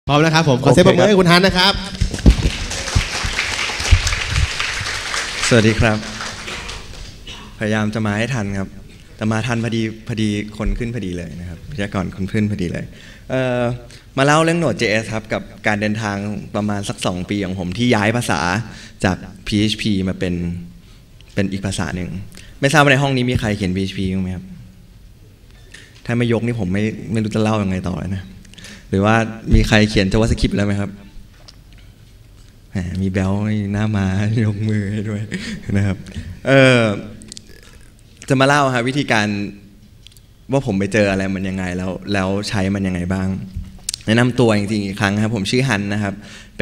พร้อมนะครับผมขอเสียงปรบมือให้คุณฮันนะครับสวัสดีครับพยายามจะมาให้ทันครับแต่มาทันพอดีคนขึ้นพอดีเลยนะครับพยากรณ์คนขึ้นพอดีเลยมาเล่าเรื่อง Node.js ครับกับการเดินทางประมาณสัก2 ปีของผมที่ย้ายภาษาจาก PHP มาเป็นอีกภาษาหนึ่งไม่ทราบว่าในห้องนี้มีใครเขียน PHP บ้างไหมครับถ้าไม่ยกนี่ผมไม่รู้จะเล่ายังไงต่อเลยนะหรือว่ามีใครเขียน JavaScript แล้วไหมครับมีแบลหน้ามายกมือให้ด้วยนะครับจะมาเล่าครับวิธีการว่าผมไปเจออะไรมันยังไงแล้วใช้มันยังไงบ้างแนะนำตัวจริงๆอีกครั้งครับผมชื่อฮันนะครับเป็น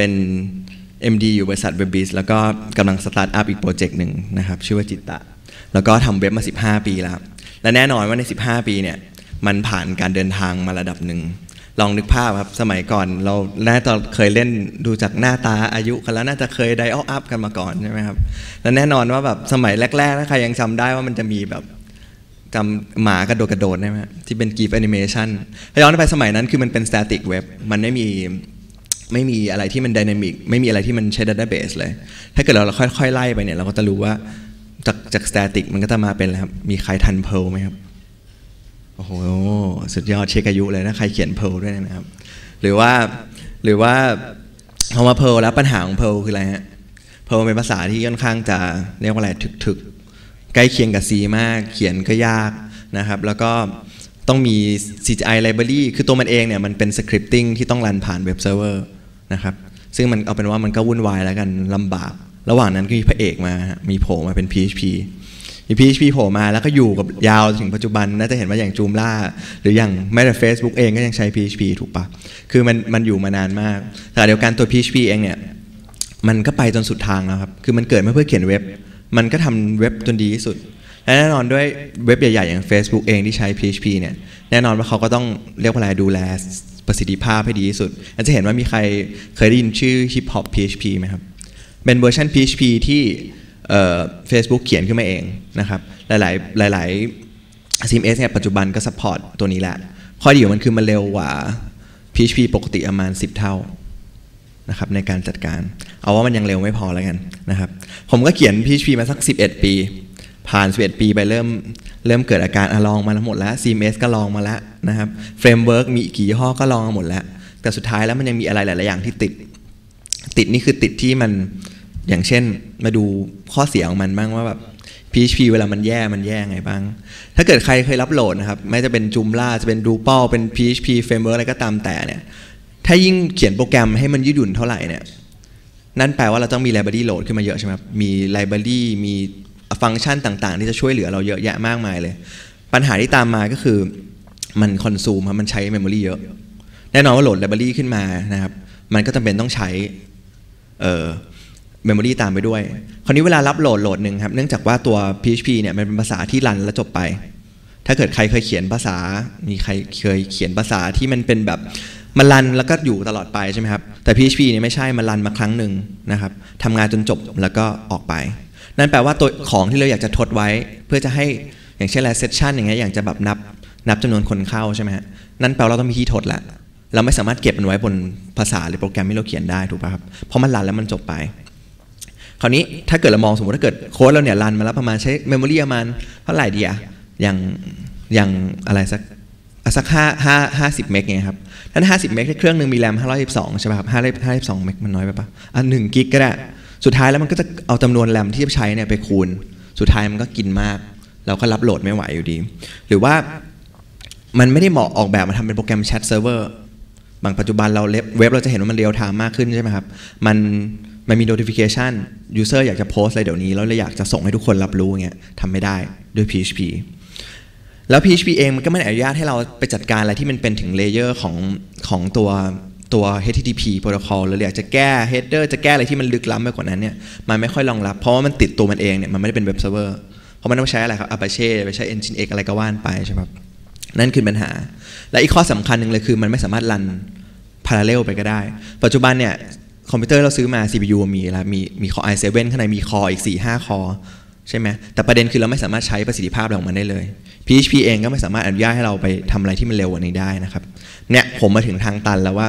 MD อยู่บริษัท WebBiz แล้วก็กำลังสตาร์ทอัพอีกโปรเจกต์หนึ่งนะครับชื่อว่าจิตตะแล้วก็ทำเว็บมา15 ปีแล้วและแน่นอนว่าใน15 ปีเนี่ยมันผ่านการเดินทางมาระดับหนึ่งลองนึกภาพครับสมัยก่อนเราน่าจะเคยเล่นดูจากหน้าตาอายุกันแล้วน่าจะเคยไดอัลอัพกันมาก่อนใช่ไหมครับและแน่นอนว่าแบบสมัยแรกๆถ้าใครยังจำได้ว่ามันจะมีแบบจำหมากระโดดได้ไหมที่เป็น GIF animation ถ้าย้อนไปสมัยนั้นคือมันเป็น static web มันไม่มีอะไรที่มัน dynamic ไม่มีอะไรที่มันใช้ database เลยถ้าเกิดเราค่อยๆไล่ไปเนี่ยเราก็จะรู้ว่าจาก static มันก็จะมาเป็นอะไรครับมีใครทัน Perl ไหมครับโอ้โหสุดยอดเช็คอายุเลยนะใครเขียน Perl ด้วยนะครับหรือว่าพอมา Perl แล้วปัญหาของ Perl คืออะไรฮะ Perl เป็นภาษาที่ค่อนข้างจะเรียกว่าอะไรถึกใกล้เคียงกับ C มากเขียนก็ยากนะครับแล้วก็ต้องมี CGI library คือตัวมันเองเนี่ยมันเป็น scripting ที่ต้องรันผ่านเว็บเซิร์ฟเวอร์นะครับซึ่งมันเอาเป็นว่ามันก็วุ่นวายแล้วกันลำบากระหว่างนั้นก็มีพระเอกมามีโผล่มาเป็น PHP โผล่มาแล้วก็อยู่กับยาวถึงปัจจุบันน่าจะเห็นว่าอย่างจูมล่าหรืออย่างแม้แต่ Facebook เองก็ยังใช้ PHP ถูกปะคือมันอยู่มานานมากแต่เดียวกันตัว PHP เองเนี่ยมันก็ไปจนสุดทางแล้วครับคือมันเกิดมาเพื่อเขียนเว็บมันก็ทำเว็บจนดีที่สุดและแน่นอนด้วยเว็บใหญ่ๆอย่าง Facebook เองที่ใช้ PHP เนี่ยแน่นอนว่าเขาก็ต้องเรียกว่าอะไรดูแลประสิทธิภาพให้ดีที่สุดอาจจะเห็นว่ามีใครเคยได้ยินชื่อ Hip Hop PHP ไหมครับเป็นเวอร์ชัน PHP ที่Facebook เขียนขึ้นมาเองนะครับหลายCMS เนี่ยปัจจุบันก็ support ตัวนี้แหละข้อดีของมันคือมันเร็วกว่า PHP ปกติประมาณ10 เท่านะครับในการจัดการเอาว่ามันยังเร็วไม่พอแล้วกันนะครับผมก็เขียน PHP มาสัก11 ปีผ่าน11 ปีไปเริ่มเกิดอาการลองมาทั้งหมดแล้ว CMS ก็ลองมาแล้วนะครับเฟรมเวิร์กมีกี่ยี่ห้อก็ลองมาหมดแล้วแต่สุดท้ายแล้วมันยังมีอะไรหลายๆอย่างที่ติดนี่คือติดที่มันอย่างเช่นมาดูข้อเสียของมันบ้างว่าแบบ PHP เวลามันแย่ไงบ้างถ้าเกิดใครเคยรับโหลดนะครับไม่จะเป็น Joomla จะเป็น Drupal เป็น PHP framework อะไรก็ตามแต่เนี่ยถ้ายิ่งเขียนโปรแกรมให้มันยืดหยุ่นเท่าไหร่เนี่ยนั่นแปลว่าเราต้องมี library โหลดขึ้นมาเยอะใช่ไหมครับมี library มีฟังก์ชันต่างๆที่จะช่วยเหลือเราเยอะแยะมากมายเลยปัญหาที่ตามมาก็คือมันคอนซูมมันใช้ memory เยอะแน่นอนว่าโหลด library ขึ้นมานะครับมันก็จำเป็นต้องใช้memory ตามไปด้วยคราวนี้เวลารับโหลดหนึ่งครับเนื่องจากว่าตัว PHP เนี่ยมันเป็นภาษาที่รันแล้วจบไปถ้าเกิดใครเคยเขียนภาษามีใครเคยเขียนภาษาที่มันเป็นแบบมันรันแล้วก็อยู่ตลอดไปใช่ไหมครับแต่ PHP เนี่ยไม่ใช่มันรันมาครั้งหนึ่งนะครับทำงานจนจบแล้วก็ออกไปนั่นแปลว่าตัวของที่เราอยากจะทดไว้เพื่อจะให้อย่างเช่นอะไรเซสชันอย่างเงี้ยอย่างจะแบบนับจำนวนคนเข้าใช่ไหมฮะนั่นแปลว่าเราต้องมีที่ทดละเราไม่สามารถเก็บมันไว้บนภาษาหรือโปรแกรมที่เราเขียนได้ถูกป่ะครับเพราะมันรันแล้วมันจบไปคราวนี้ถ้าเกิดเรามองสมมติถ้าเกิดโค้ดเราเนี่ยรันมาแล้วประมาณใช้เมมโมรีประมาณเท่าไหร่ดีอะอย่างอะไรสัก50 เมกไงครับถ้า50 เมกเครื่องนึงมีแรม512ใช่ป่ะครับ512 เมกมันน้อยไปป่ะ1 กิกก็ได้สุดท้ายแล้วมันก็จะเอาจำนวนแรมที่ใช้เนี่ยไปคูณสุดท้ายมันก็กินมากเราก็รับโหลดไม่ไหวอยู่ดีหรือว่ามันไม่ได้เหมาะออกแบบมาทำเป็นโปรแกรมแชทเซิร์ฟเวอร์บางปัจจุบันเราเว็บเราจะเห็นว่ามันเรียลไทม์มากขึ้นใช่ไหมครับมันมี notification user อยากจะโพสอะไรเดี๋ยวนี้แล้วเลยอยากจะส่งให้ทุกคนรับรู้เงี้ยทำไม่ได้ด้วย PHP แล้ว PHP เองมันก็ไม่อนุญาตให้เราไปจัดการอะไรที่มันเป็นถึงเลเยอร์ของตัว HTTP protocol หรืออยากจะแก้ header จะแก้อะไรที่มันลึกล้ำไปกว่านั้นเนี่ยมันไม่ค่อยรองรับเพราะว่ามันติดตัวมันเองเนี่ยมันไม่ได้เป็นเว็บเซิร์ฟเวอร์เพราะมันต้องใช้อะไรครับ Apache ไปใช้ Nginx อะไรก็ว่านไปใช่ไหมนั่นคือปัญหาและอีกข้อสำคัญหนึ่งเลยคือมันไม่สามารถรัน parallel ไปก็ได้ปัจจุบันเนี่ยคอมพิวเตอร์เราซื้อมา CPU มีแล้วมี Core i7 ข้างในมี Core อีก 4-5 Core ใช่ไหมแต่ประเด็นคือเราไม่สามารถใช้ประสิทธิภาพอะไรของมันได้เลย PHP เองก็ไม่สามารถอนุญาตให้เราไปทำอะไรที่มันเร็วกว่านี้ได้นะครับเนี่ยผมมาถึงทางตันแล้วว่า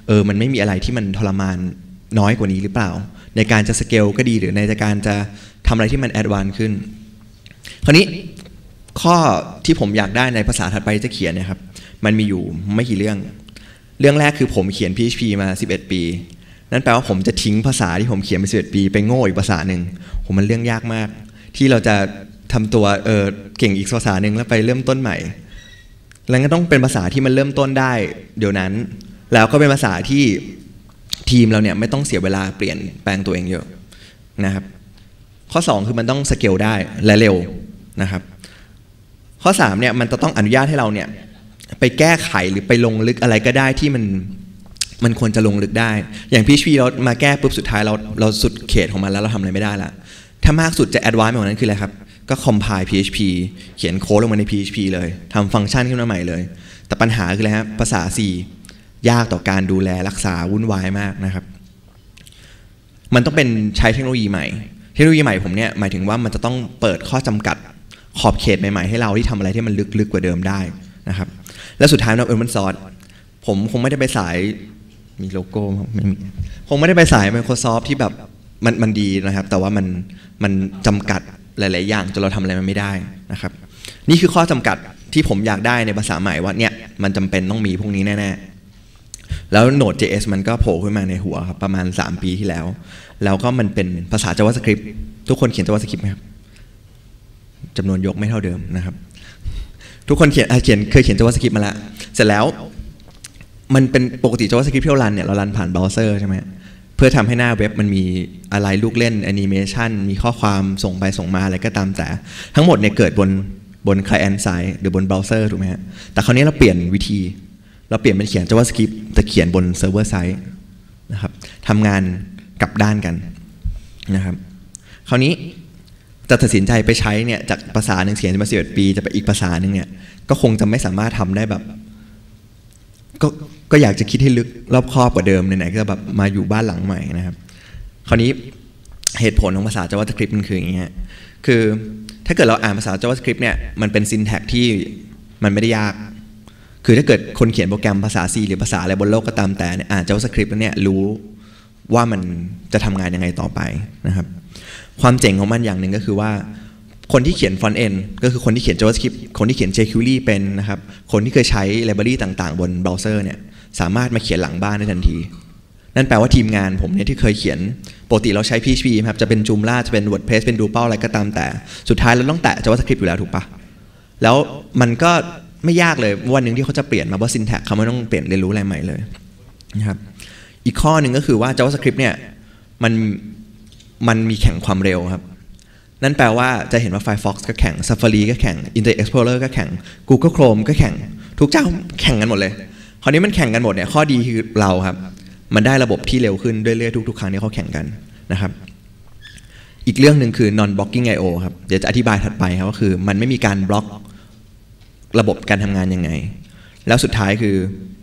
มันไม่มีอะไรที่มันทรมานน้อยกว่านี้หรือเปล่าในการจะสเกลก็ดีหรือในการจะทำอะไรที่มันแอดวานซ์ขึ้นคราวนี้ข้อที่ผมอยากได้ในภาษาถัดไปจะเขียนเนี่ยครับมันมีอยู่ไม่กี่เรื่องแรกคือผมเขียน PHP มา11 ปีนั่นแปลว่าผมจะทิ้งภาษาที่ผมเขียนมา11 ปีไปโง่อีกภาษาหนึ่งมันเรื่องยากมากที่เราจะทำตัวเก่งอีกภาษาหนึ่งแล้วไปเริ่มต้นใหม่แล้วก็ต้องเป็นภาษาที่มันเริ่มต้นได้เดี๋ยวนั้นแล้วก็เป็นภาษาที่ทีมเราเนี่ยไม่ต้องเสียเวลาเปลี่ยนแปลงตัวเองเยอะนะครับข้อ2คือมันต้องสเกลได้และเร็วนะครับข้อ3เนี่ยมันจะต้องอนุญาตให้เราเนี่ยไปแก้ไขหรือไปลงลึกอะไรก็ได้ที่มันควรจะลงลึกได้อย่าง PHP เรามาแก้ปุ๊บสุดท้ายเราสุดเขตของมันแล้วเราทำอะไรไม่ได้ละถ้ามากสุดจะแอดวานซ์ไปกว่านั้นคืออะไรครับก็ compile PHP เขียนโค้ดลงมาใน PHP เลยทำฟังก์ชันขึ้นมาใหม่เลยแต่ปัญหาคืออะไรครับภาษา C ยากต่อการดูแลรักษาวุ่นวายมากนะครับมันต้องเป็นใช้เทคโนโลยีใหม่เทคโนโลยีใหม่ผมเนี่ยหมายถึงว่ามันจะต้องเปิดข้อจำกัดขอบเขตใหม่ๆให้เราที่ทำอะไรที่มันลึกกว่าเดิมได้นะครับและสุดท้ายเราOpen Sourceผมคงไม่ได้ไปสายมีโลโก้ไม่มีคงไม่ได้ไปสาย Microsoft ที่แบบมันดีนะครับแต่ว่ามันจำกัดหลายๆอย่างจนเราทำอะไรมันไม่ได้นะครับนี่คือข้อจำกัดที่ผมอยากได้ในภาษาใหม่ว่าเนี่ยมันจำเป็นต้องมีพวกนี้แน่ๆแล้ว Node.js มันก็โผล่ขึ้นมาในหัวครับประมาณ3 ปีที่แล้วก็มันเป็นภาษา JavaScript ทุกคนเขียน JavaScript ไหมครับจำนวนยกไม่เท่าเดิมนะครับทุกคนเคยเขียน JavaScript มาแล้วเสร็จแล้วมันเป็นปกติ JavaScript ที่เรารันเนี่ยเรารันผ่านเบราว์เซอร์ใช่ไหมเพื่อทำให้หน้าเว็บมันมีอะไรลูกเล่นแอนิเมชันมีข้อความส่งไปส่งมาอะไรก็ตามแต่ทั้งหมดเนี่ยเกิดบน client side หรือบนเบราว์เซอร์ถูกไหมฮะแต่คราวนี้เราเปลี่ยนวิธีเราเปลี่ยนเป็นเขียน JavaScript แต่เขียนบน server side นะครับทำงานกลับด้านกันนะครับคราวนี้จะตัดสินใจไปใช้เนี่ยจากภาษาหนึ่งเขียนมา11 ปีจะไปอีกภาษาหนึ่งเนี่ยก็คงจะไม่สามารถทำได้แบบก็อยากจะคิดให้ลึกรอบคอบกว่าเดิมไหนๆก็แบบมาอยู่บ้านหลังใหม่นะครับคราวนี้เหตุผลของภาษา JavaScript มันคืออย่างเงี้ยคือถ้าเกิดเราอ่านภาษา JavaScript เนี่ยมันเป็น syntax ที่มันไม่ได้ยากคือถ้าเกิดคนเขียนโปรแกรมภาษา C หรือภาษาอะไรบนโลกก็ตามแต่เนี่ยอ่าน JavaScript แล้วเนี่ยรู้ว่ามันจะทำงานยังไงต่อไปนะครับความเจ๋งของมันอย่างหนึ่งก็คือว่าคนที่เขียน front end ก็คือคนที่เขียน JavaScript คนที่เขียน jQuery เป็นนะครับคนที่เคยใช้ library ต่างๆบนเบราว์เซอร์เนี่ยสามารถมาเขียนหลังบ้านได้ทันทีนั่นแปลว่าทีมงานผมเนี่ยที่เคยเขียนปกติเราใช้ PHP ครับจะเป็น Joomla จะเป็น WordPress เป็น Drupal อะไรก็ตามแต่สุดท้ายเราต้องแตะ JavaScript อยู่แล้วถูกปะแล้วมันก็ไม่ยากเลยวันหนึ่งที่เขาจะเปลี่ยนมาว่า syntax เขาไม่ต้องเปลี่ยนเรียนรู้อะไรใหม่เลยนะครับอีกข้อหนึ่งก็คือว่า JavaScript เนี่ยมันมีแข่งความเร็วครับนั่นแปลว่าจะเห็นว่า Firefox ก็แข่ง Safari ก็แข่ง Internet Explorer ก็แข่ง Google Chrome ก็แข่งทุกเจ้าแข่งกันหมดเลยคราวนี้มันแข่งกันหมดเนี่ยข้อดีคือเราครับมันได้ระบบที่เร็วขึ้นเรื่อยๆทุกๆครั้งที่เขาแข่งกันนะครับอีกเรื่องหนึ่งคือ non blocking I/O ครับเดี๋ยวจะอธิบายถัดไปครับก็คือมันไม่มีการบล็อกระบบการทำงานยังไงแล้วสุดท้ายคือ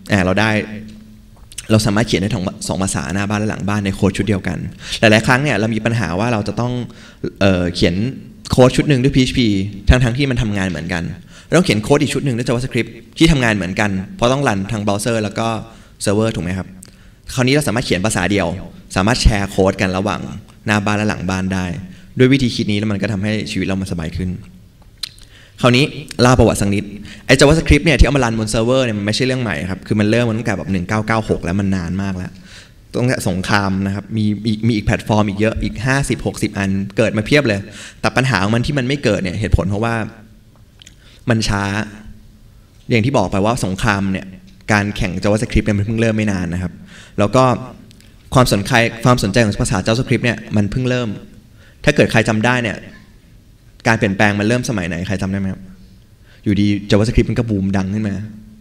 เราสามารถเขียนได้ทั้ง2 ภาษาหน้าบ้านและหลังบ้านในโค้ดชุดเดียวกันหลายๆครั้งเนี่ยเรามีปัญหาว่าเราจะต้องเขียนโค้ดชุดหนึ่งด้วย PHP ทั้งที่มันทำงานเหมือนกันเราต้องเขียนโค้ดอีกชุดหนึ่งด้วย JavaScript ที่ทำงานเหมือนกันเพราะต้องรันทางเบราว์เซอร์แล้วก็เซิร์ฟเวอร์ถูกไหมครับคราวนี้เราสามารถเขียนภาษาเดียวสามารถแชร์โค้ดกันระหว่างหน้าบ้านและหลังบ้านได้ด้วยวิธีคิดนี้แล้วมันก็ทำให้ชีวิตเรามันสบายขึ้นคราวนี้เล่าประวัติสักนิดไอ้ JavaScript เนี่ยที่เอามารันบนเซิร์ฟเวอร์เนี่ยมันไม่ใช่เรื่องใหม่ครับคือมันเริ่มมาตั้งแต่แบบ1996แล้วมันนานมากแล้วตั้งแต่สงครามนะครับมีอีกแพลตฟอร์มอีกเยอะอีก50-60 อันเกิดมาเพียบเลยแต่ปัญหาของมันที่มันไม่เกิดเนี่ยเหตุผลเพราะว่ามันช้าอย่างที่บอกไปว่าสงครามเนี่ยการแข่ง JavaScript เนี่ยมันเพิ่งเริ่มไม่นานนะครับแล้วก็ความสนใจของภาษา JavaScript เนี่ยมันเพิ่งเริ่มถ้าเกิดใครจำได้เนี่ยการเปลี่ยนแปลงมันเริ่มสมัยไหนใครจำได้ไหมครับอยู่ดี JavaScript มันก็บูมดังขึ้นมา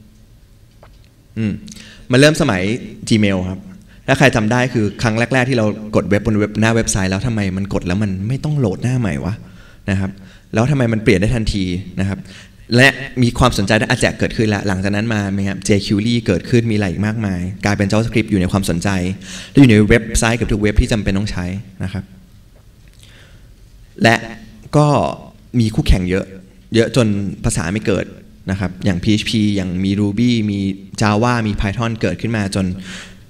มันเริ่มสมัย Gmail ครับถ้าใครจำได้คือครั้งแรกๆที่เรากดเว็บบนหน้าเว็บไซต์แล้วทำไมมันกดแล้วมันไม่ต้องโหลดหน้าใหม่วะนะครับแล้วทำไมมันเปลี่ยนได้ทันทีนะครับและมีความสนใจด้าน Ajax เกิดขึ้นแล้วหลังจากนั้นมาครับ jQuery เกิดขึ้นมีอะไรอีกมากมายกลายเป็น JavaScript อยู่ในความสนใจและอยู่ในเว็บไซต์กับทุกเว็บที่จำเป็นต้องใช้นะครับและก็มีคู่แข่งเยอะจนภาษาไม่เกิดนะครับอย่าง PHP อย่างมี Ruby มี Java มี Python เกิดขึ้นมาจน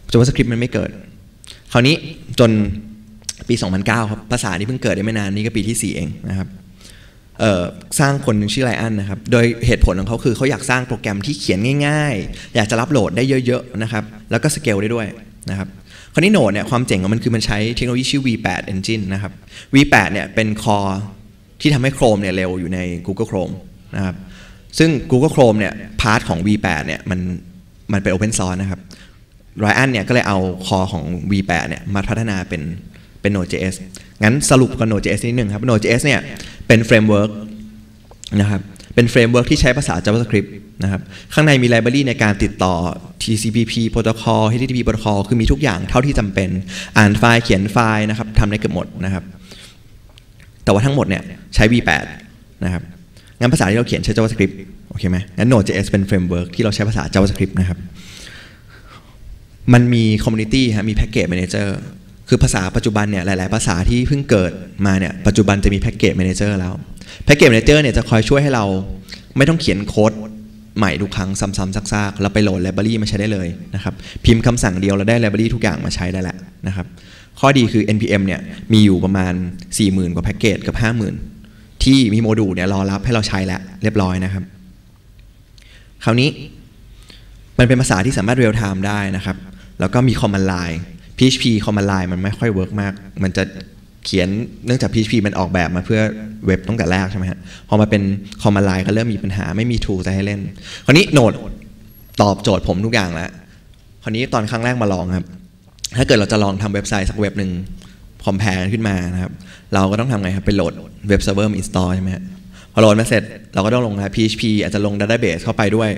JavaScript มันไม่เกิดคราวนี้จนปี 2009 ครับภาษานี้เพิ่งเกิดได้ไม่นานนี่ก็ปีที่4เองนะครับสร้างคนหนึ่งชื่อไลอ้อนนะครับโดยเหตุผลของเขาคือเขาอยากสร้างโปรแกรมที่เขียนง่ายๆอยากจะรับโหลดได้เยอะๆนะครับแล้วก็สเกลได้ด้วยนะครับคราวนี้โนดเนี่ยความเจ๋งของมันคือมันใช้เทคโนโลยีชื่อ V8 Engine นะครับ V8 เนี่ยเป็นคอที่ทำให้ Chrome เนี่ยเร็วอยู่ใน Google Chrome นะครับซึ่ง Google Chrome เนี่ยพาร์ทของ V8 เนี่ยมันเป็น Open Source นะครับไรอันเนี่ยก็เลยเอาคอของ V8 เนี่ยมาพัฒนาเป็น Node.js งั้นสรุปกับ Node.js นิดนึงครับ Node.js เนี่ยเป็นเฟรมเวิร์กนะครับเป็นเฟรมเวิร์กที่ใช้ภาษา JavaScript นะครับข้างในมีไลบรารีในการติดต่อ TCP/IP Protocol HTTP Protocol คือมีทุกอย่างเท่าที่จำเป็นอ่านไฟล์เขียนไฟล์นะครับทำได้เกือบหมดนะครับแต่ว่าทั้งหมดเนี่ยใช้ V8 นะครับงั้นภาษาที่เราเขียนใช้ JavaScript โอเคไหมงั้น Node.js เป็นเฟรมเวิร์กที่เราใช้ภาษา JavaScript นะครับมันมี Community ฮะมี Package Manager คือภาษาปัจจุบันเนี่ยหลายๆภาษาที่เพิ่งเกิดมาเนี่ยปัจจุบันจะมี Package Manager แล้ว Package Manager เนี่ยจะคอยช่วยให้เราไม่ต้องเขียนโค้ดใหม่ทุกครั้งซ้ำๆซากๆเราไปโหลดไลบรารีมาใช้ได้เลยนะครับพิมพ์คำสั่งเดียวเราได้ไลบรารีทุกอย่างมาใช้ได้แล้วนะครับข้อดีคือ npm เนี่ยมีอยู่ประมาณ 40,000 กว่าแพ็กเกจกับ 50,000 ที่มีโมดูลเนี่ยรอรับให้เราใช้แล้วเรียบร้อยนะครับคราวนี้มันเป็นภาษาที่สามารถ real time ได้นะครับแล้วก็มี command line PHP command line มันไม่ค่อยเวิร์กมากมันจะเขียนเนื่องจาก PHP มันออกแบบมาเพื่อเว็บตั้งแต่แรกใช่ไหมฮะพอมาเป็น command line ก็เริ่มมีปัญหาไม่มี tool จะให้เล่นคราวนี้ Node ตอบโจทย์ผมทุกอย่างแล้วคราวนี้ตอนครั้งแรกมาลองครับถ้าเกิดเราจะลองทำเว็บไซต์สักเว็บหนึ่งคอมแพร์ขึ้นมานะครับเราก็ต้องทำไงครับไปโหลดเว็บเซิร์ฟเวอร์มา install ใช่ไหมฮะพอโหลดมาเสร็จเราก็ต้องลง PHP อาจจะลง database เข้าไปด้วย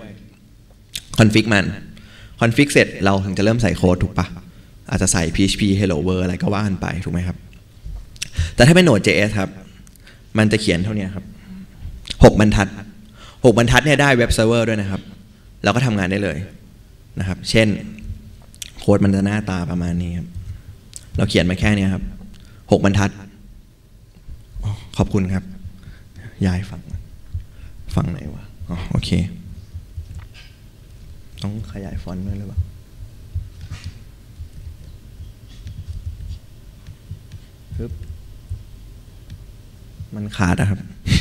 config มัน config เสร็จเราถึงจะเริ่มใส่โค้ดถูกปะอาจจะใส่ PHP hello world อะไรก็ว่ากันไปถูกไหมครับแต่ถ้าเป็น Node.js ครับมันจะเขียนเท่านี้ครับ6 บรรทัดเนี่ยได้เว็บเซิร์ฟเวอร์ด้วยนะครับเราก็ทำงานได้เลยนะครับเช่นโค้ดมันจะหน้าตาประมาณนี้ครับเราเขียนมาแค่นี้ครับ6 บรรทัดขอบคุณครับย้ายฝั่งไหนวะโอเคต้องขยายฟอนต์ด้วยหรือเปล่ามันขาดนะครับ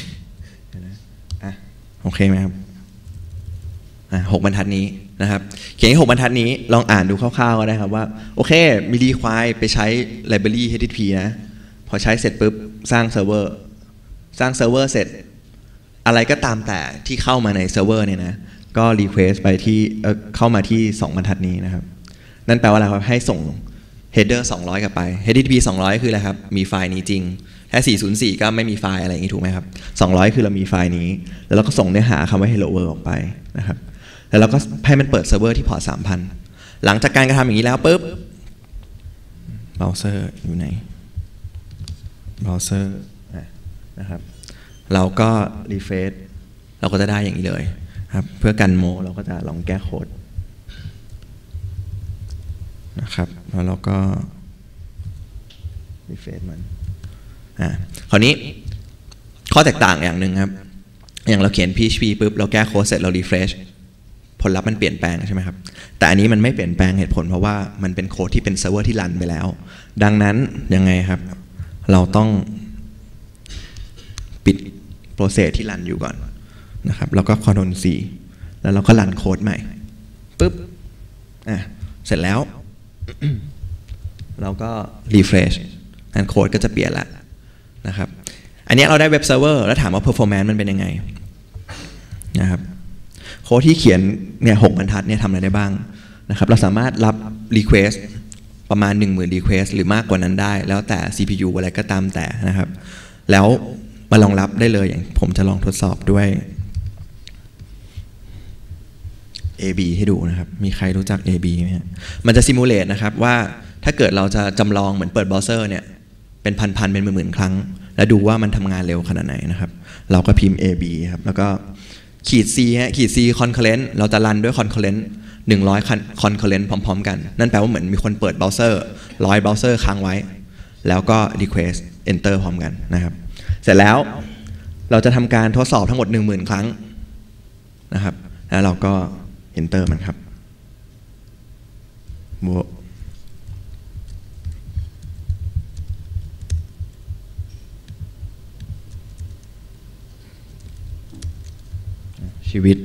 โอเคไหมครับ6 บรรทัดนี้นะครับเขียน6 บรรทัดนี้ลองอ่านดูคร่าวๆก็ได้ครับว่าโอเคมี require ไปใช้ library HTTP นะพอใช้เสร็จปุ๊บสร้างเซิร์ฟเวอร์เสร็จอะไรก็ตามแต่ที่เข้ามาในเซิร์ฟเวอร์เนี่ยนะก็ request ไปที่เข้ามาที่2 บรรทัดนี้นะครับนั่นแปลว่าอะไรครับให้ส่ง header 200 กลับไป HTTP 200 คืออะไรครับมีไฟล์นี้จริงแค่404ก็ไม่มีไฟล์อะไรอย่างนี้ถูกไหมครับ200คือเรามีไฟล์นี้แล้วเราก็ส่งเนื้อหาคำว่า hello world ออกไปนะครับแล้วเราก็ให้มันเปิดเซิร์ฟเวอร์ที่พอร์ต 3,000 หลังจากการกระทำอย่างนี้แล้วปุ๊บเบราว์เซอร์อยู่ไหนเบราว์เซอร์นะครับเราก็ refresh เราก็จะได้อย่างนี้เลยครับเพื่อกันโมเราก็จะลองแก้โค้ดนะครับแล้วเราก็ refresh มันคราวนี้ข้อแตกต่างอย่างหนึ่งครับอย่างเราเขียน PHP ปุ๊บเราแก้โค้ดเสร็จเรา refresh ผลลัพธ์มันเปลี่ยนแปลงใช่ไหมครับแต่อันนี้มันไม่เปลี่ยนแปลงเหตุผลเพราะว่ามันเป็นโค้ดที่เป็นเซิร์ฟเวอร์ที่รันไปแล้วดังนั้นยังไงครับเราต้องปิดโปรเซสที่รันอยู่ก่อนนะครับแล้วก็ Ctrl C แล้วเราก็รันโค้ดใหม่ปุ๊บเสร็จแล้ว เราก็ refresh งั้นโค้ดก็จะเปลี่ยนละนะครับอันนี้เราได้เว็บเซิร์ฟเวอร์แล้วถามว่า performance มันเป็นยังไงนะครับโค้ดที่เขียนเนี่ย6 บรรทัดเนี่ยทำอะไรได้บ้างนะครับเราสามารถรับ request ประมาณ 10,000 request หรือมากกว่านั้นได้แล้วแต่ CPU อะไรก็ตามแต่นะครับแล้วมารองรับได้เลยอย่างผมจะลองทดสอบด้วย AB ให้ดูนะครับมีใครรู้จัก AB ไหมครับมันจะ simulate นะครับว่าถ้าเกิดเราจะจำลองเหมือนเปิดเบราว์เซอร์เนี่ยเป็นพันๆเป็นหมื่นๆครั้งแล้วดูว่ามันทำงานเร็วขนาดไหนนะครับเราก็พิมพ์ AB ครับแล้วก็ขีด C ขีด C concurrent เราจะรันด้วย concurrent 100 concurrent พร้อมๆกันนั่นแปลว่าเหมือนมีคนเปิดเบราว์เซอร์100เบราว์เซอร์ค้างไว้แล้วก็ request enter พร้อมกันนะครับเสร็จแล้วเราจะทำการทดสอบทั้งหมด 10,000 ครั้งนะครับแล้วเราก็ enter มันครับชีวิต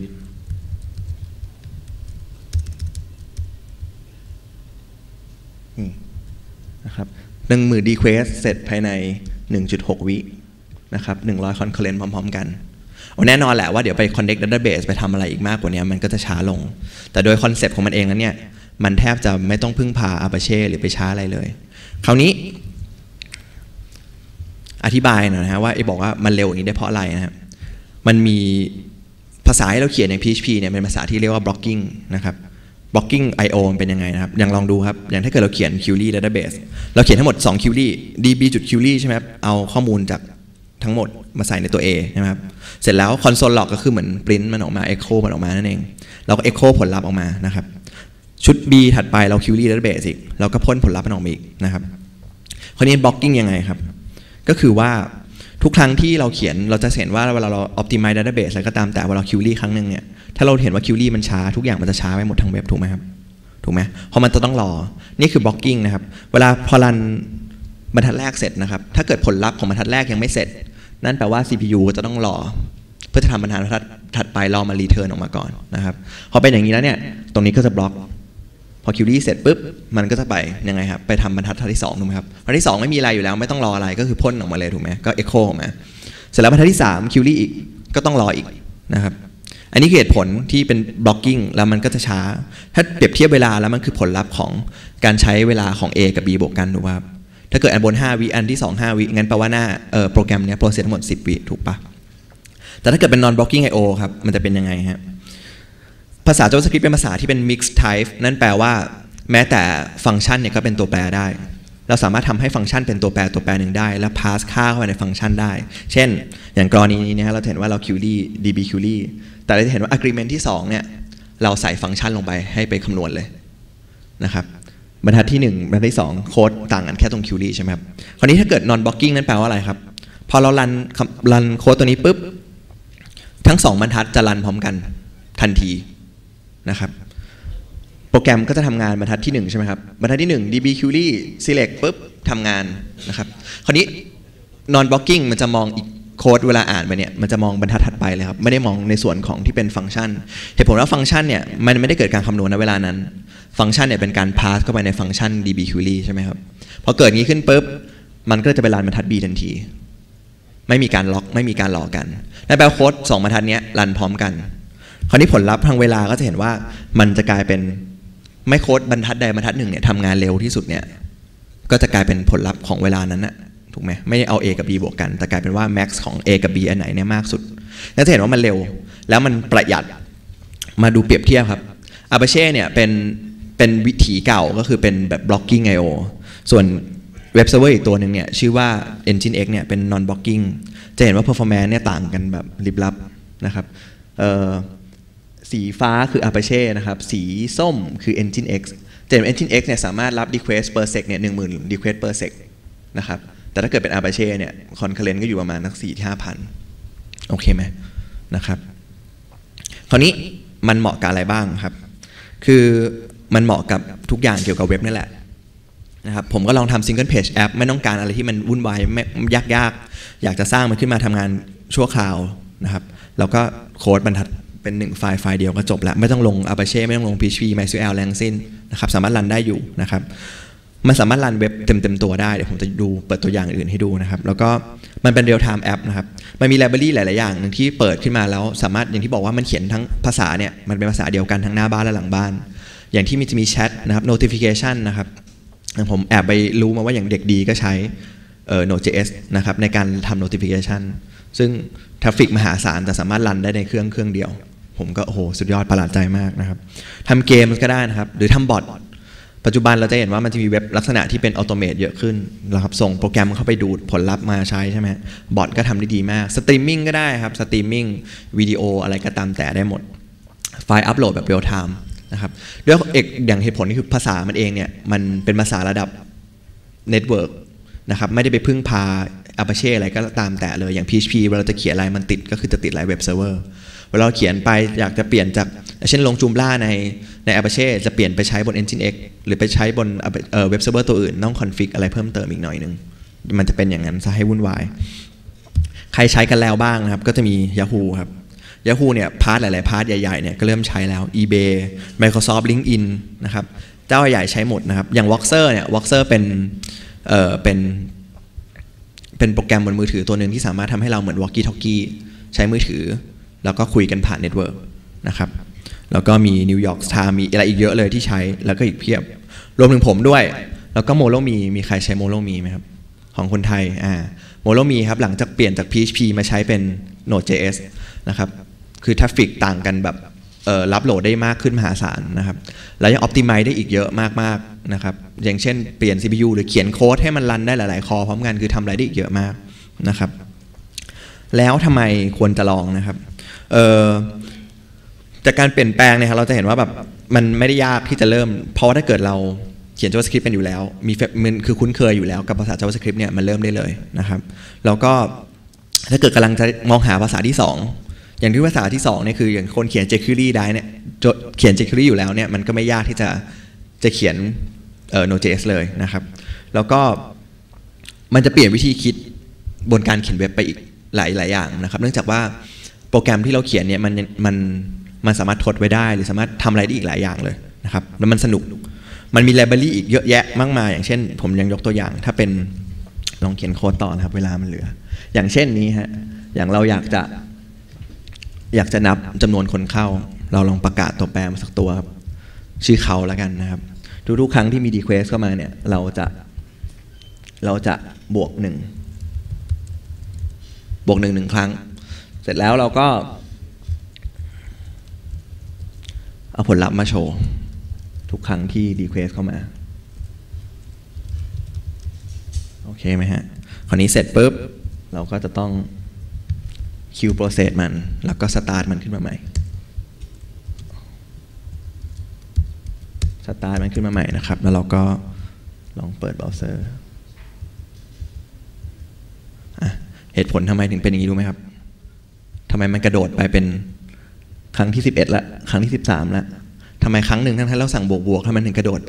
นะครับ10,000 request เสร็จภายใน 1.6 วินะครับ100 concurrent พร้อมๆกันแน่นอนแหละว่าเดี๋ยวไป connect database ไปทำอะไรอีกมากกว่านี้มันก็จะช้าลงแต่โดยคอนเซ็ปต์ของมันเองนั้นเนี่ยมันแทบจะไม่ต้องพึ่งพา Apache หรือไปช้าอะไรเลยคราวนี้อธิบายหน่อยนะฮะว่าบอกว่ามันเร็วอย่างนี้ได้เพราะอะไรนะครับมันมีภาษาที่เราเขียนใน PHP เนี่ยเป็นภาษาที่เรียกว่า blocking นะครับ blocking I/O เป็นยังไงนะครับอย่างลองดูครับอย่างถ้าเกิดเราเขียน query database เราเขียนทั้งหมด2 query db.query ใช่ไหมครับเอาข้อมูลจากทั้งหมดมาใส่ในตัว A ใช่ไหมครับเสร็จแล้ว console log ก็คือเหมือน print มันออกมา echo มันออกมานั่นเองเราก็ echo ผลลัพธ์ออกมานะครับชุด B ถัดไปเรา query database อีกเราก็พ่นผลลัพธ์มันออกมาอีกนะครับคราวนี้ blocking ยังไงครับก็คือว่าทุกครั้งที่เราเขียนเราจะเห็นว่าเวลาเรา optimize database อะไรก็ตามแต่เวลา query ครั้งนึงเนี่ยถ้าเราเห็นว่า query มันช้าทุกอย่างมันจะช้าไปหมดทั้งเว็บถูกไหมครับถูกไหมเพราะมันจะต้องรอนี่คือ blocking นะครับเวลาพอรันบรรทัดแรกเสร็จนะครับถ้าเกิดผลลัพธ์ของบรรทัดแรกยังไม่เสร็จนั่นแปลว่า CPU จะต้องรอเพื่อจะทำบรรทัดถัดไปรอมา return ออกมาก่อนนะครับพอเป็นอย่างนี้แล้วเนี่ยตรงนี้ก็จะบล็อกพอ query เสร็จปุ๊บมันก็จะไปยังไงครับไปทำบรรทัดที่2ถูกไหมครับบรรทัดที่2ไม่มีอะไรอยู่แล้วไม่ต้องรออะไรก็คือพ่นออกมาเลยถูกไหมก็ echo ออกมาเสร็จแล้วบรรทัดที่3 query อีกก็ต้องรออีกนะครับอันนี้คือเหตุผลที่เป็น blocking แล้วมันก็จะช้าถ้าเปรียบเทียบเวลาแล้วมันคือผลลัพธ์ของการใช้เวลาของ A กับ B บวกกันถูกป่ะครับถ้าเกิดอันบน5 วิอันที่2 5 วิงั้นแปลว่าหน้าโปรแกรมเนี้ย process ทั้งหมด10 วิถูกปะแต่ถ้าเกิดเป็น non blocking I/O ครับมันจะเป็นยังไงฮะภาษา JavaScript เป็นภาษาที่เป็น mixed type นั่นแปลว่าแม้แต่ฟังก์ชันเนี่ยก็เป็นตัวแปรได้เราสามารถทำให้ฟังก์ชันเป็นตัวแปรหนึ่งได้แล้ว pass ค่าเข้าไปในฟังก์ชันได้เช่นอย่างกรณีนี้นะเราเห็นว่าเรา query db query แต่เราจะเห็นว่า agreement ที่2เนี่ยเราใส่ฟังก์ชันลงไปให้ไปคำนวณเลยนะครับบรรทัดที่1บรรทัดที่2โค้ดต่างกันแค่ตรง query ใช่ไหมครับคราวนี้ถ้าเกิด non blocking นั่นแปลว่าอะไรครับพอเรารันโค้ดตัวนี้ปุ๊บทั้ง2บรรทัดจะรันพร้อมกันทันทีนะครับโปรแกรมก็จะทำงานบรรทัดที่1ใช่ไหมครับบรรทัดที่1 db query select ปุ๊บทำงานนะครับคราวนี้ non blocking มันจะมองอีกโค้ดเวลาอ่านไปเนี่ยมันจะมองบรรทัดถัดไปเลยครับไม่ได้มองในส่วนของที่เป็นฟังก์ชันเหตุผลว่าฟังก์ชันเนี่ยมันไม่ได้เกิดการคำนวณในเวลานั้นฟังก์ชันเนี่ยเป็นการ pass เข้าไปในฟังก์ชัน db query ใช่ไหมครับพอเกิดงี้ขึ้นปุ๊บมันก็จะไปรันบรรทัด b ทันทีไม่มีการล็อกไม่มีการรอกันและแปลโค้ด2บรรทัดนี้รันพร้อมกันคราวนี้ผลลัพธ์ทางเวลาก็จะเห็นว่ามันจะกลายเป็นไม่โค้ดบรรทัดใดบรรทัดหนึ่งเนี่ยทำงานเร็วที่สุดเนี่ยก็จะกลายเป็นผลลัพธ์ของเวลานั้นนะถูกไหมไม่ได้เอา A กับ B บวกกันแต่กลายเป็นว่า max ของ A กับ B อันไหนเนี่ยมากสุดแล้วจะเห็นว่ามันเร็วแล้วมันประหยัดมาดูเปรียบเทียบครับ Apache เนี่ยเป็นวิธีเก่าก็คือเป็นแบบ blocking I/O ส่วนเว็บเซิร์ฟเวอร์อีกตัวหนึ่งเนี่ยชื่อว่า Nginx เนี่ยเป็น non blocking จะเห็นว่า performance เนี่ยต่างกันแบบลิบลับนะครับสีฟ้าคือ Apache นะครับสีส้มคือ Nginx แต่ Nginx เนี่ยสามารถรับ request per sec เนี่ย 10,000 request per sec นะครับแต่ถ้าเกิดเป็น Apache เนี่ย concurrent ก็อยู่ประมาณนัก 4-5,000 โอเคไหมนะครับคราวนี้มันเหมาะกับอะไรบ้างครับคือมันเหมาะกับทุกอย่างเกี่ยวกับเว็บนี่แหละนะครับผมก็ลองทำ single page app ไม่ต้องการอะไรที่มันวุ่นวายยากอยากจะสร้างมันขึ้นมาทำงานชั่วคราวนะครับแล้วก็โค้ดบรรทัดเป็น1ไฟล์เดียวก็จบแล้วไม่ต้องลง Apache ไม่ต้องลง PHP MySQL แรงสิ้นนะครับสามารถรันได้อยู่นะครับมันสามารถรันเว็บเต็มตัวได้เดี๋ยวผมจะดูเปิดตัวอย่างอื่นให้ดูนะครับแล้วก็มันเป็น real time app นะครับมันมี library หลายๆอย่างที่เปิดขึ้นมาแล้วสามารถอย่างที่บอกว่ามันเขียนทั้งภาษาเนี่ยมันเป็นภาษาเดียวกันทั้งหน้าบ้านและหลังบ้านอย่างที่จะมีแชทนะครับ notification นะครับผมแอบไปรู้มาว่าอย่างเด็กดีก็ใช้Node.js นะครับในการทำ notification ซึ่งทราฟฟิกมหาศาลแต่สามารถรันได้ในเครื่องเดียวผมก็โอ้โหสุดยอดประหลาดใจมากนะครับทำเกมก็ได้นะครับหรือทำบอทปัจจุบันเราจะเห็นว่ามันจะมีเว็บลักษณะที่เป็นออโตเมตเยอะขึ้นนะครับส่งโปรแกรมเข้าไปดูดผลลัพธ์มาใช้ใช่ไหมบอทก็ทำได้ดีมากสตรีมมิ่งก็ได้ครับสตรีมมิ่งวิดีโออะไรก็ตามแต่ได้หมดไฟล์อัปโหลดแบบเรียลไทม์นะครับด้วยอย่างเหตุผลนี่คือภาษามันเองเนี่ยมันเป็นภาษาระดับเน็ตเวิร์กนะครับไม่ได้ไปพึ่งพา Apache อะไรก็ตามแต่เลยอย่าง PHP เวลาเราจะเขียนอะไรมันติดก็คือจะติดหลายเว็บเซิร์ฟเวอร์เวลาเราเขียนไปอยากจะเปลี่ยนจากเช่นลง Joomla ใน Apache จะเปลี่ยนไปใช้บน Nginx หรือไปใช้บนเว็บเซิร์ฟเวอร์ตัวอื่นต้องคอนฟิกอะไรเพิ่มเติมอีกหน่อยนึงมันจะเป็นอย่างนั้นซะให้วุ่นวายใครใช้กันแล้วบ้างนะครับก็จะมี Yahoo ครับ Yahoo เนี่ยพาร์ทหลายๆพาร์ทใหญ่ๆเนี่ยก็เริ่มใช้แล้ว eBay Microsoft LinkedIn นะครับเจ้าใหญ่ใช้หมดนะครับอย่าง Voxer เนี่ย Voxer เป็นโปรแกรมบนมือถือตัวหนึ่งที่สามารถทำให้เราเหมือน Walkie Talkie ใช้มือถือแล้วก็คุยกันผ่านเน็ตเวิร์กนะครับแล้วก็มี New York Times มีอะไรอีกเยอะเลยที่ใช้แล้วก็อีกเพียบรวมถึงผมด้วยแล้วก็โมโลมีใครใช้โมโลมีไหมครับของคนไทยโมโลมีครับหลังจากเปลี่ยนจาก PHP มาใช้เป็น Node.js นะครับคือทราฟฟิกต่างกันแบบรับโหลดได้มากขึ้นมหาศาลนะครับแล้วยัง optimize ได้อีกเยอะมากๆนะครับอย่างเช่นเปลี่ยน CPU หรือเขียนโค้ดให้มันรันได้หลายๆคอพร้อมกันคือทำอะไรได้อีกเยอะมากนะครับแล้วทำไมควรจะลองนะครับจากการเปลี่ยนแปลงเนี่ยครับเราจะเห็นว่าแบบมันไม่ได้ยากที่จะเริ่มเพราะว่าถ้าเกิดเราเขียน JavaScript เป็นอยู่แล้วมันคือคุ้นเคยอยู่แล้วกับภาษา JavaScript เนี่ยมันเริ่มได้เลยนะครับแล้วก็ถ้าเกิดกำลังจะมองหาภาษาที่2อย่างที่ภาษาที่2เนี่ยคืออย่างคนเขียน jQuery ได้เนี่ยเขียน jQuery อยู่แล้วเนี่ยมันก็ไม่ยากที่จะเขียนNode.js เลยนะครับแล้วก็มันจะเปลี่ยนวิธีคิดบนการเขียนเว็บไปอีกหลายอย่างนะครับเนื่องจากว่าโปรแกรมที่เราเขียนเนี่ยมันสามารถทดไว้ได้หรือสามารถทำอะไรได้อีกหลายอย่างเลยนะครับแล้วมันสนุกมันมี library อีกเยอะแยะมากมายอย่างเช่นผมยังยกตัวอย่างถ้าเป็นลองเขียนโค้ดต่อนะครับเวลามันเหลืออย่างเช่นนี้ฮะอย่างเราอยากจะนับจำนวนคนเข้าเราลองประกาศตัวแปรมาสักตัวครับชื่อเขาแล้วกันนะครับทุกครั้งที่มี request เข้ามาเนี่ยเราจะบวก1 1ครั้งเสร็จแล้วเราก็เอาผลลัพธ์มาโชว์ทุกครั้งที่ request เข้ามาโอเคไหมฮะคราวนี้เสร็จปุ๊บเราก็จะต้องqueue process มันแล้วก็ start มันขึ้นมาใหม่นะครับแล้วเราก็ลองเปิดเบราว์เซอร์เหตุผลทำไมถึงเป็นอย่างนี้รู้ไหมครับทำไมมันกระโดดไปเป็นครั้งที่11ละครั้งที่13ละทำไมครั้งหนึ่งทั้งเราสั่งบวกทำไมถึงกระโดดไป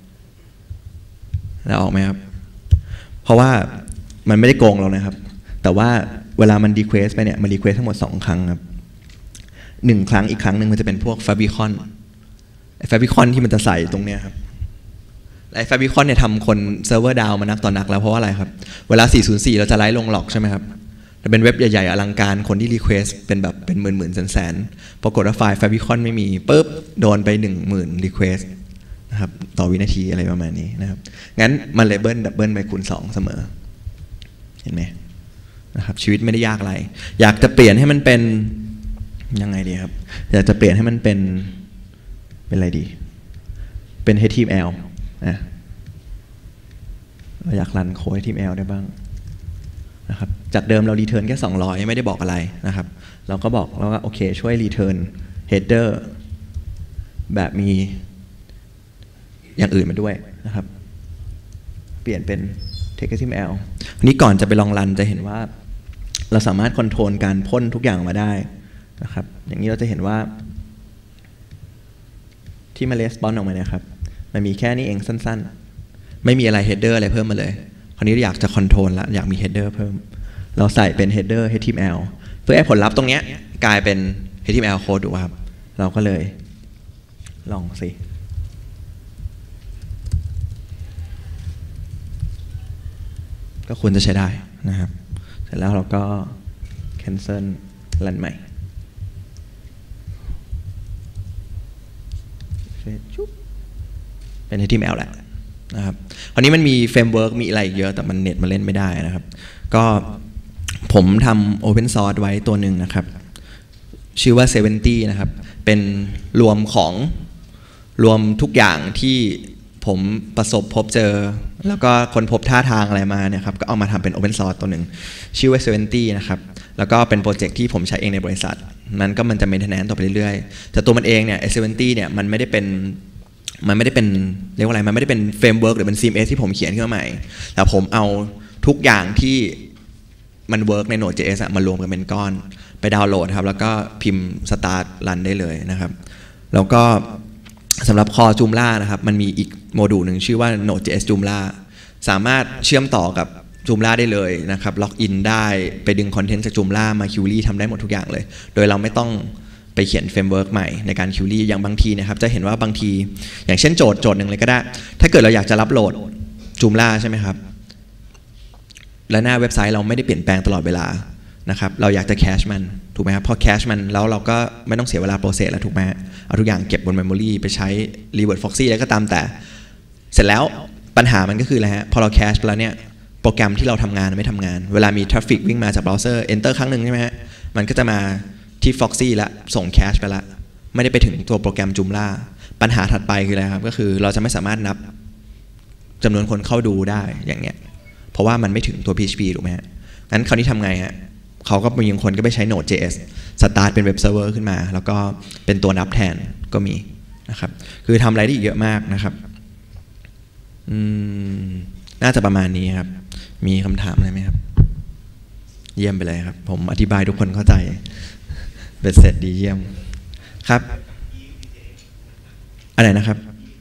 แล้วออกไหมครับเพราะว่ามันไม่ได้โกงเรานะครับแต่ว่าเวลามัน request ไปเนี่ยมัน request ทั้งหมด2ครั้งครับ1ครั้งอีกครั้งนึงมันจะเป็นพวก favicon favicon ที่มันจะใส่ตรงเนี้ยครับไอ้ favicon เนี่ยทำคนเซิร์ฟเวอร์ดาวมานักต่อนักแล้วเพราะว่าอะไรครับเวลา404เราจะไลฟ์ลงหลอกใช่ไหมครับแต่เป็นเว็บใหญ่ๆอลังการคนที่ request เป็นแบบเป็นหมื่นแสนปรากฏว่าไฟล์ favicon ไม่มีปุ๊บโดนไป 10,000 request นะครับต่อวินาทีอะไรประมาณนี้นะครับงั้นมันเลยดับเบิลไปคูณ2เสมอเห็นไหมนะครับชีวิตไม่ได้ยากอะไรอยากจะเปลี่ยนให้มันเป็นยังไงดีครับอยากจะเปลี่ยนให้มันเป็นอะไรดีเป็น HTML นะเราอยากรันโค้ด HTML ได้บ้างนะครับจากเดิมเรา return แค่200ไม่ได้บอกอะไรนะครับเราก็บอกแล้วว่าโอเคช่วย return header แบบมีอย่างอื่นมาด้วยนะครับเปลี่ยนเป็น text HTML วันนี้ก่อนจะไปลองรันจะเห็นว่าเราสามารถคอนโทรลการพ่นทุกอย่างมาได้นะครับอย่างนี้เราจะเห็นว่าที่มา response ออกมาเนี่ยครับมันมีแค่นี้เองสั้นๆไม่มีอะไร header อะไรเพิ่มมาเลยคราวนี้อยากจะคอนโทรลละอยากมี header เพิ่มเราใส่เป็น header HTML เพื่อให้ผลลัพธ์ตรงนี้กลายเป็น HTML code ดูครับเราก็เลยลองสิก็ควรจะใช้ได้นะครับเสร็จแล้วเราก็ cancel รันใหม่เป็น HTML แหละนะครับคราวนี้มันมีเฟรมเวิร์กมีอะไรเยอะแต่มันเน็ตมาเล่นไม่ได้นะครับก็ผมทำ Open Source ไว้ตัวหนึ่งนะครับชื่อว่า70นะครับเป็นรวมทุกอย่างที่ผมประสบพบเจอแล้วก็คนพบท่าทางอะไรมาเนี่ยครับก็เอามาทำเป็น Open Source ตัวหนึ่งชื่อว่า70นะครับแล้วก็เป็นโปรเจกต์ที่ผมใช้เองในบริษัทมันจะ maintenance ต่อไปเรื่อยๆแต่ตัวมันเองเนี่ย70เนี่ยมันไม่ได้เป็นเรียกว่าอะไรมันไม่ได้เป็นเฟรมเวิร์กหรือเป็น CMS ที่ผมเขียนขึ้นมาใหม่แต่ผมเอาทุกอย่างที่มันเวิร์กใน Node.js มารวมกันเป็นก้อนไปดาวน์โหลดครับแล้วก็พิมพ์ start run ได้เลยนะครับแล้วก็สำหรับ Core Joomla นะครับมันมีอีกโมดูลหนึ่งชื่อว่า Node.js Joomla สามารถเชื่อมต่อกับ Joomla ได้เลยนะครับล็อกอินได้ไปดึงคอนเทนต์จาก Joomla มา query ทำได้หมดทุกอย่างเลยโดยเราไม่ต้องไปเขียนเฟรมเวิร์กใหม่ในการ query อย่างบางทีนะครับจะเห็นว่าบางทีอย่างเช่นโจทย์หนึ่งเลยก็ได้ถ้าเกิดเราอยากจะรับโหลด Joomla ใช่ไหมครับและหน้าเว็บไซต์เราไม่ได้เปลี่ยนแปลงตลอดเวลานะครับเราอยากจะแคชมันถูกไหมครับพอแคชมันแล้วเราก็ไม่ต้องเสียเวลาโปรเซสแล้วถูกไหมเอาทุกอย่างเก็บบนเมมโมรีไปใช้ Reward Foxy แล้วก็ตามแต่เสร็จแล้วปัญหามันก็คืออะไรฮะพอเราแคชไปแล้วเนี่ยโปรแกรมที่เราทำงานไม่ทำงานเวลามีทราฟฟิกวิ่งมาจากเบราว์เซอร์ Enter ครั้งหนึ่งใช่ไหมฮะมันก็จะมาที่ Foxy แล้วส่งแคชไปแล้วไม่ได้ไปถึงตัวโปรแกรม Joomla ปัญหาถัดไปคืออะไรครับก็คือเราจะไม่สามารถนับจำนวนคนเข้าดูได้อย่างเนี้ยเพราะว่ามันไม่ถึงตัว PHP ถูกไหมฮะงั้นคราวนี้ทำไงฮะเขาก็มีบางคนก็ไปใช้ Node.js สตาร์ทเป็นเว็บเซิร์ฟเวอร์ขึ้นมาแล้วก็เป็นตัวนับแทนก็มีนะครับคือทำอะไรได้อีกเยอะมากนะครับน่าจะประมาณนี้ครับมีคำถามอะไรไหมครับเยี่ยมไปเลยครับผมอธิบายทุกคนเข้าใจเบ็ดเสร็จดีเยี่ยมครับอะไรนะครับ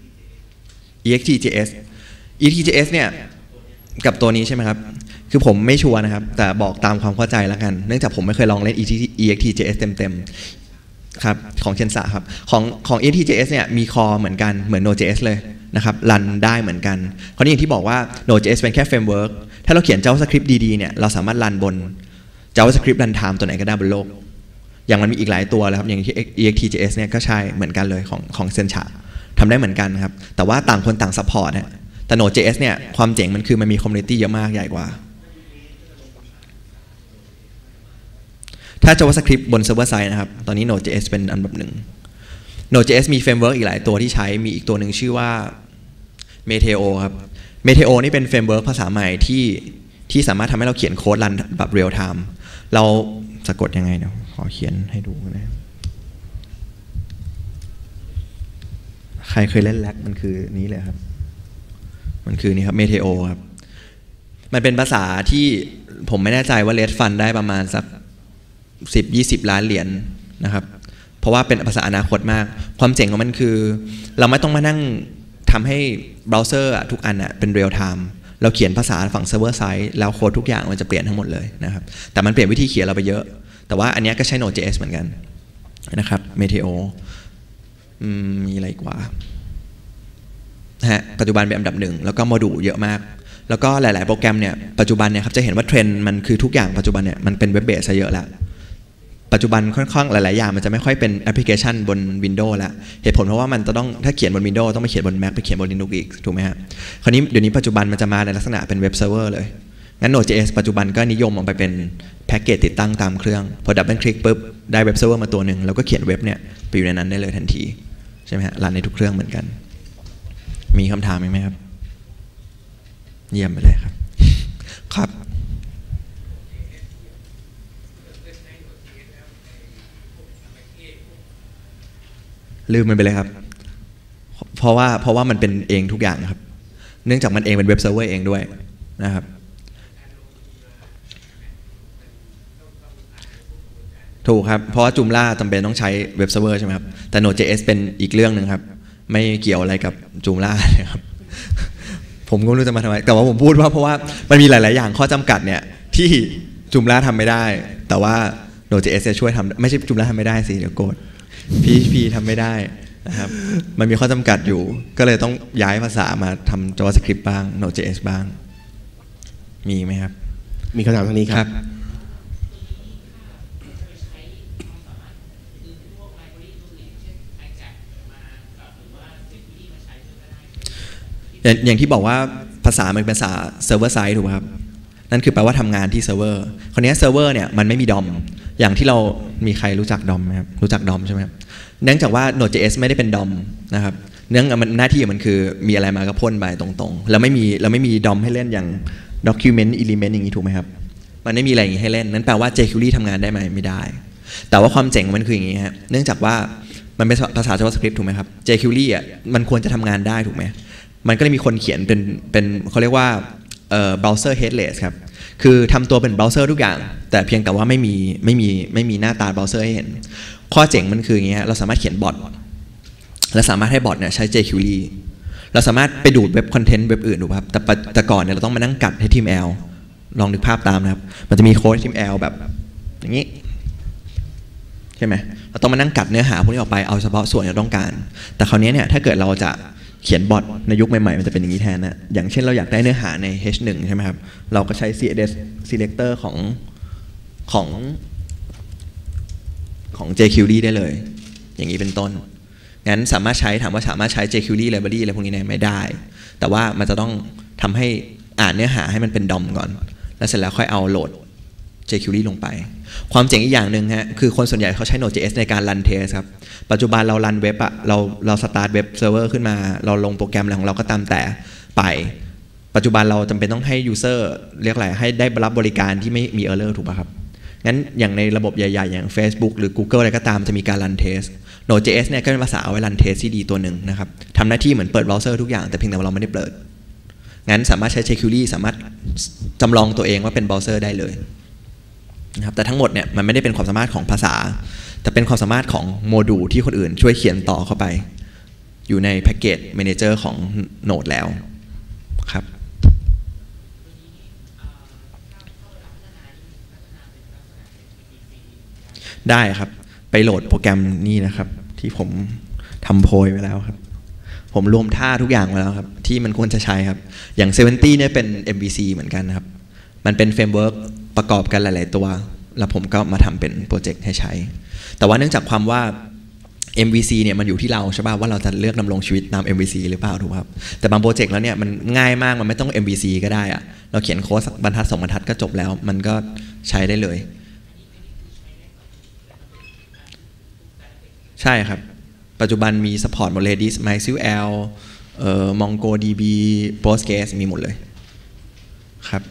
EXTJS เนี่ยกับตัวนี้ใช่ไหมครับคือผมไม่ชัวร์นะครับแต่บอกตามความเข้าใจแล้วกันเนื่องจากผมไม่เคยลองเล่น EXTJS เต็มๆครับของเชนซะครับของ EXTJS เนี่ยมีคอเหมือนกันเหมือน Node.js เลยนะครับรันได้เหมือนกันคราวนี้อย่างที่บอกว่า Node.js เป็นแค่เฟรมเวิร์กถ้าเราเขียน JavaScript ดีๆเนี่ยเราสามารถรันบน JavaScript Runtime ตัวไหนก็ได้บนโลกอย่างมันมีอีกหลายตัวเลยครับอย่างที่ EXTJS เนี่ยก็ใช่เหมือนกันเลยของเซนชาทำได้เหมือนกันครับแต่ว่าต่างคนต่างซัพพอร์ตแต่ Node.js เนี่ยความเจ๋งมันคือมันมีคอมมูนิตี้เยอะมากใหญ่กว่าถ้า JavaScript บน Server Side นะครับตอนนี้ Node.js เป็นอันดับหนึ่ง Node.js มีเฟรมเวิร์กอีกหลายตัวที่ใช้มีอีกตัวหนึ่งชื่อว่า Meteo ครับ Meteo นี่เป็นเฟรมเวิร์กภาษาใหม่ที่สามารถทำให้เราเขียนโค้ดรันแบบ real time เราสะกดยังไงเดี๋ยวขอเขียนให้ดูนะใครเคยเล่นแร็กมันคือนี้เลยครับมันคือนี่ครับ Meteo ครับมันเป็นภาษาที่ผมไม่แน่ใจว่า Red Fund ได้ประมาณสัก10-20 ล้านเหรียญนะครับเพราะว่าเป็นภาษาอนาคตมากความเจ๋งของมันคือเราไม่ต้องมานั่งทำให้เบราว์เซอร์ทุกอันเป็นเรียลไทม์เราเขียนภาษาฝั่งเซิร์ฟเวอร์ไซด์แล้วโค้ดทุกอย่างมันจะเปลี่ยนทั้งหมดเลยนะครับแต่มันเปลี่ยนวิธีเขียนเราไปเยอะแต่ว่าอันนี้ก็ใช้ Node.js เหมือนกันนะครับ Meteo มีอะไรกว่าปัจจุบันเป็นอันดับหนึ่งแล้วก็โมดูลเยอะมากแล้วก็หลายๆโปรแกรมเนี่ยปัจจุบันเนี่ยครับจะเห็นว่าเทรนด์มันคือทุกอย่างปัจจุบันเนี่ยมันเป็นเว็บเบสซะเยอะแล้วปัจจุบันค่อนข้างหลายๆอย่างมันจะไม่ค่อยเป็นแอปพลิเคชันบน Windows แล้วเหตุผลเพราะว่ามันจะต้องถ้าเขียนบน Windows ต้องไปเขียนบน Mac ไปเขียนบน Linux อีกถูกไหมฮะคราวนี้เดี๋ยวนี้ปัจจุบันมันจะมาในลักษณะเป็นเว็บเซิร์ฟเวอร์เลยงั้น Node.js ปัจจุบันก็นิยมออกไปเป็นแพ็กเกจติดตั้งตามเครื่องพอดับเบิลคลิกปุ๊บได้เว็บเซิร์ฟเวอร์มาตัวหนึ่งแล้วก็เขียนเว็บเนี่ยไปอยู่ในนั้นได้เลยทันทีใช่ไหมฮะรันในทุกเครื่องเหมือนกันมีคำถามไหมครับเยี่ยมไปเลยครับครับลืมมันไปเลยครับเพราะว่ามันเป็นเองทุกอย่างครับเนื่องจากมันเองเป็นเว็บเซิร์ฟเวอร์เองด้วยนะครับถูกครับเพราะว่า Joomla จำเป็นต้องใช้เว็บเซิร์ฟเวอร์ใช่ไหมครับแต่ Node.js เป็นอีกเรื่องหนึ่งครับไม่เกี่ยวอะไรกับ Joomla เลยครับผมก็ไม่รู้จะมาทำไมแต่ว่าผมพูดว่าเพราะว่ามันมีหลายๆอย่างข้อจำกัดเนี่ยที่ Joomla ทำไม่ได้แต่ว่า Node.js จะช่วยทำไม่ใช่ Joomla ทำไม่ได้สิเดี๋ยวโกรธ PHP ทำไม่ได้นะครับมันมีข้อจำกัดอยู่ก็เลยต้องย้ายภาษามาทำ JavaScript บ้าง Node.js บ้างมีไหมครับมีคำถามทางนี้ครับอย่างที่บอกว่าภาษามันเป็นภาษาเซิร์ฟเวอร์ไซด์ถูกไหมครับนั่นคือแปลว่าทำงานที่เซิร์ฟเวอร์คราวนี้เซิร์ฟเวอร์เนี่ยมันไม่มีดอมอย่างที่เรามีใครรู้จักดอมไหมครับรู้จักดอมใช่ไหมครับเนื่องจากว่า Node.js ไม่ได้เป็นดอมนะครับเนื่องมันหน้าที่มันคือมีอะไรมาก็พ่นไปตรงๆแล้วไม่มีดอมให้เล่นอย่าง document element อย่างนี้ถูกไหมครับมันไม่มีอะไรอย่างนี้ให้เล่นนั่นแปลว่า jQuery ทำงานได้ไหมไม่ได้แต่ว่าความเจ๋งมันคืออย่างนี้ฮะเนื่องจากว่ามันเป็นภาษา JavaScript ถูกไหมครับ jQuery มันควรจะทำงานได้ถูกไหมมันก็เลยมีคนเขียนเป็นเขาเรียกว่าbrowser headless ครับคือทำตัวเป็นเบราว์เซอร์ทุกอย่างแต่เพียงแต่ว่าไม่มีหน้าตาเบราว์เซอร์ให้เห็นข้อเจ๋งมันคืออย่างเงี้ยเราสามารถเขียนบอทและสามารถให้บอทเนี่ยใช้ jQuery เราสามารถไปดูดเว็บคอนเทนต์เว็บอื่นดูครับแต่ก่อนเนี่ยเราต้องมานั่งกัด HTML ลองนึกภาพตามนะครับมันจะมีโค้ด HTML แบบอย่างนี้ใช่ไหมเราต้องมานั่งกัดเนื้อหาพวกนี้ออกไปเอาเฉพาะส่วนที่เราต้องการแต่คราวนี้เนี่ยถ้าเกิดเราจะเขียนบอทในยุคใหม่ๆมันจะเป็นอย่างนี้แทนนะอย่างเช่นเราอยากได้เนื้อหาใน H1 ใช่ไหมครับเราก็ใช้ CSS selector ของ jQuery ได้เลยอย่างนี้เป็นต้นงั้นถามว่าสามารถใช้ jQuery library อะไรพวกนี้ไม่ได้แต่ว่ามันจะต้องทำให้อ่านเนื้อหาให้มันเป็น DOM ก่อนแล้วเสร็จแล้วค่อยเอาโหลด jQuery ลงไปความเจ๋งอีกอย่างหนึ่งฮะคือคนส่วนใหญ่เขาใช้ Node.js ในการรันเทสครับปัจจุบันเรารันเว็บอะเราสตาร์ทเว็บเซิร์ฟเวอร์ขึ้นมาเราลงโปรแกรมอะไรของเราก็ตามแต่ไปปัจจุบันเราจำเป็นต้องให้ user เรียกอะไรให้ได้รับบริการที่ไม่มี error ถูกป่ะครับงั้นอย่างในระบบใหญ่ๆอย่าง Facebook หรือ Google อะไรก็ตามจะมีการรันเทส Node.js เนี่ยก็เป็นภาษาเอาไว้รันเทสที่ดีตัวหนึ่งนะครับทำหน้าที่เหมือนเปิดเบราว์เซอร์ทุกอย่างแต่เพียงแต่เราไม่ได้เปิดงั้นสามารถใช้ jQuery สามารถจำลองตัวเองว่าเป็นเบราว์เซอร์ได้เลยนะครับแต่ทั้งหมดเนี่ยมันไม่ได้เป็นความสามารถของภาษาแต่เป็นความสามารถของโมดูลที่คนอื่นช่วยเขียนต่อเข้าไปอยู่ในแพ็กเกจ Manager ของ Node แล้วครับได้ครับไปโหลดโปรแกรมนี้นะครับที่ผมทำโพยไว้แล้วครับผมรวมท่าทุกอย่างไว้แล้วครับที่มันควรจะใช้ครับอย่าง70เนี่ยเป็น MVC เหมือนกันครับมันเป็นเฟรมเวิร์กประกอบกันหลายๆตัวแล้วผมก็มาทำเป็นโปรเจกต์ให้ใช้แต่ว่าเนื่องจากความว่า MVC เนี่ยมันอยู่ที่เราใช่ป่ะว่าเราจะเลือกดำรงชีวิตตาม MVC หรือเปล่าถูกครับแต่บางโปรเจกต์แล้วเนี่ยมันง่ายมากมันไม่ต้อง MVC ก็ได้อะเราเขียนโค้ดสักบรรทัด2บรรทัดก็จบแล้วมันก็ใช้ได้เลยใช่ครับปัจจุบันมี support หมดเลย Redis MySQL MongoDB Postgres มีหมดเลยครับ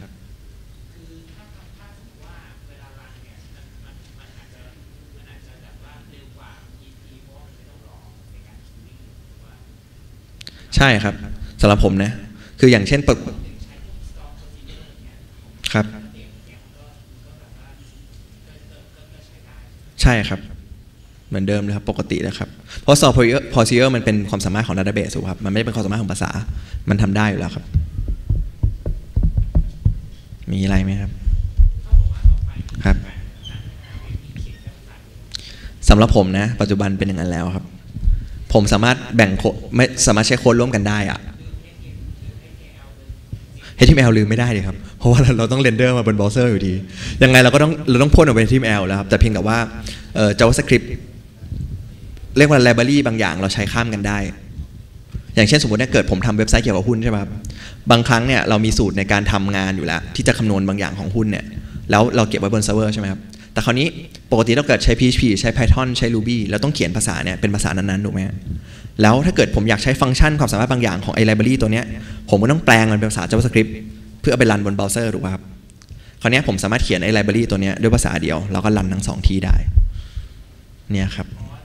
ใช่ครับสำหรับผมนะคืออย่างเช่นครับใช่ครับเหมือนเดิมเลยครับปกติเลยครับเพราะ Solve Procedure มันเป็นความสามารถของ Database ถูกครับมันไม่ได้เป็นความสามารถของภาษามันทำได้อยู่แล้วครับมีอะไรไหมครับครับสำหรับผมนะปัจจุบันเป็นอย่างนั้นแล้วครับผมสามารถแบ่งไม่สามารถใช้โค้ดร่วมกันได้อะ HTML ลืมไม่ได้เลยครับเพราะว่าเราต้องเรนเดอร์มาบนเบราว์เซอร์อยู่ดียังไงเราต้องพ่นออกเป็น HTML แล้วครับแต่เพียงแต่ว่าJavaScript เรียกว่า library บางอย่างเราใช้ข้ามกันได้อย่างเช่นสมมติถ้าเกิดผมทำเว็บไซต์เกี่ยวกับหุ้นใช่ไหมครับบางครั้งเนี่ยเรามีสูตรในการทำงานอยู่แล้วที่จะคำนวณบางอย่างของหุ้นเนี่ยแล้วเราเก็บไว้บนเซิร์ฟเวอร์ใช่ไหมครับแต่คราวนี้ปกติเราเกิดใช้ PHP ใช้ Python ใช้ Ruby แล้วต้องเขียนภาษาเนี่ยเป็นภาษานั้นๆถูกไหมแล้วถ้าเกิดผมอยากใช้ฟังก์ชันความสามารถบางอย่างของไอ้ library ตัวเนี้ยผมก็ต้องแปลงมันเป็นภาษา JavaScript เพื่อเอาไปรันบนเบราว์เซอร์ถูกป่ะครับคราวนี้ผมสามารถเขียนไอ้ library ตัวเนี้ยด้วยภาษาเดียวแล้วก็รันทั้ง2ที่ได้เนี่ยครับ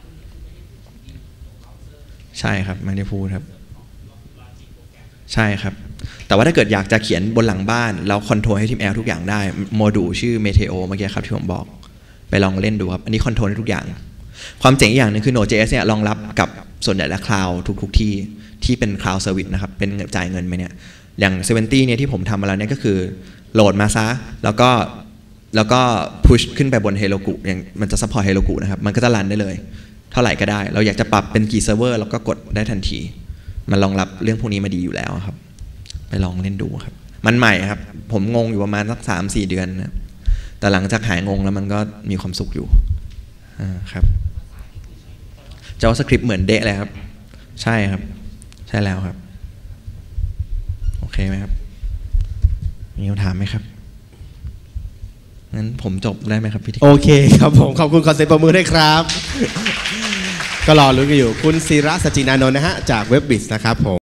ใช่ครับไม่ได้พูดครับใช่ครับแต่ว่าถ้าเกิดอยากจะเขียนบนหลังบ้านเราคอนโทรล HTML ทุกอย่างได้โมดูลชื่อ Meteo เมื่อกี้ครับที่ผมบอกไปลองเล่นดูครับอันนี้คอนโทรลได้ทุกอย่างความเจ๋งอีกอย่างนึงคือ Node.js เนี่ยรองรับกับส่วนใหญ่และคลาวด์ทุกที่เป็น cloud service นะครับเป็นจ่ายเงินไปเนี่ยอย่าง70เนี่ยที่ผมทำมาแล้วเนี่ยก็คือโหลดมาซะแล้วก็พุชขึ้นไปบน Heroku อย่างมันจะ support Heroku นะครับมันก็จะรันได้เลยเท่าไหร่ก็ได้เราอยากจะปรับเป็นกี่เซิร์ฟเวอร์เราก็กดได้ทันทีมันรองรับเรื่องพวกนี้มาดีอยู่แล้วครับไปลองเล่นดูครับมันใหม่ครับผมงงอยู่ประมาณสัก 3-4 เดือนนะแต่หลังจากหายงงแล้วมันก็มีความสุขอยู่ครับ JavaScript เหมือนเดะเลยครับใช่ครับใช่แล้วครับโอเคไหมครับมีคำถามไหมครับงั้นผมจบได้ไหมครับพี่ทิโอเคครับผมขอบคุณคอนเซ็ปต์ประมือด้วยครับก็รอลุ้นกันอยู่คุณศิระ สจินานนท์นะฮะจากเว็บบิสนะครับผม